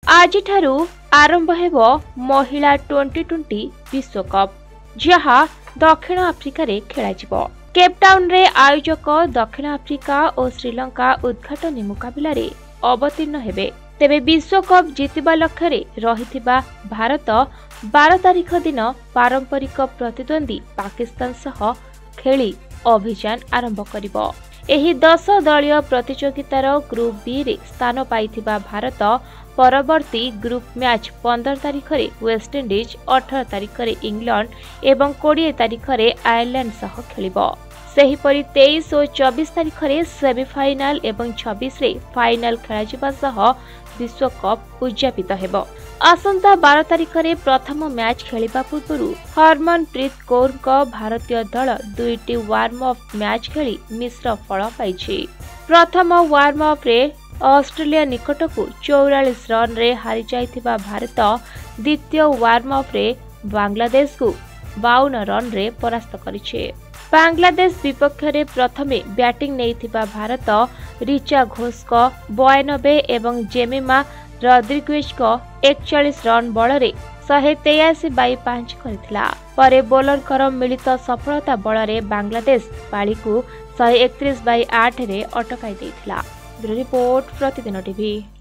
आजिठारु आरंभ हेब महिला टी20 विश्वकप जहा दक्षिण आफ्रिका रे खेलाजिबो। केपटाउन रे आयोजक दक्षिण आफ्रिका और श्रीलंका उद्घाटनी मुकाबिला रे अवतीर्ण हेबे। तेबे विश्वकप जीतिबा लक्ष्य रे रहिथिबा भारत 12 तारिख दिन पारंपरिक प्रतिद्वंदी पाकिस्तान सह खेली अभियान आरंभ करिबो। एही 10 दलीय प्रतियोगितार ग्रुप बी रे स्थान पाइथिबा भारत परवर्ती ग्रुप मैच 15 तारिख रे वेस्टइंडीज, 18 तारिख रे इंग्लैंड एवं 20 तारिख रे आयरलैंड सह खेलिबो। सेहीपरि 23 और 24 तारिख रे सेमीफाइनाल एवं 26 रे फाइनाल खेलाजिबा सह विश्वकप उद्यापित हेबो। आसंता 12 तारिख रे प्रथम मैच खेलिबा पूर्व हरमनप्रीत कौर को भारतीय दल 2टी वार्म अप मैच खेली मिश्र फल पाइछि। प्रथम वार्म अप रे ऑस्ट्रेलिया निकट को 44 रन रे हारी जाइथिबा भारत द्वितीय वार्म अप रे बांग्लादेश को 52 रन रे परास्त करिछि। बांग्लादेश विपक्ष रे प्रथमे बैटिंग नेइथिबा भारत रिचा घोष को 92 एवं जेमिमा रॉड्रिगेज को 41 रन बल रे 183/5 करथिला। परे बोलर कर मिलित सफलता बल रे बांग्लादेश पाली को 131/8 रे अटकाई देथिला। Bureau report Pratidin TV.